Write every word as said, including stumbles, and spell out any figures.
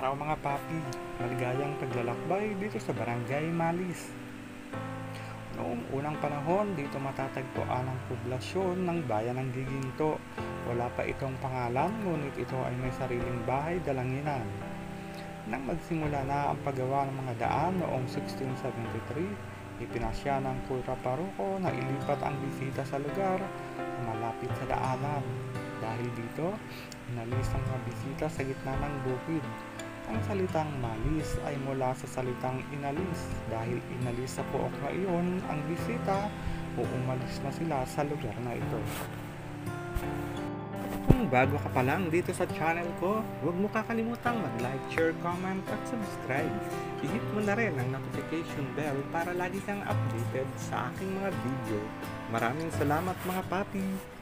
araw mga papi, maligayang paglalakbay dito sa Barangay Malis. Noong unang panahon, dito matatagpuan ang poblasyon ng bayan ng Giginto. Wala pa itong pangalan, ngunit ito ay may sariling bahay dalanginan. Nang magsimula na ang paggawa ng mga daan noong sixteen seventy-three, ipinasya ng Kulra Paroko na ilipat ang bisita sa lugar na malapit sa daanan. Dahil dito, inalis ang mga bisita sa gitna ng bukid. Ang salitang malis ay mula sa salitang inalis dahil inalis sa pook na iyon ang bisita o umalis na sila sa lugar na ito. Kung bago ka pa lang dito sa channel ko, huwag mo kakalimutang mag-like, share, comment at subscribe. I-hit mo na rin ang notification bell para lagi kang updated sa aking mga video. Maraming salamat mga papi!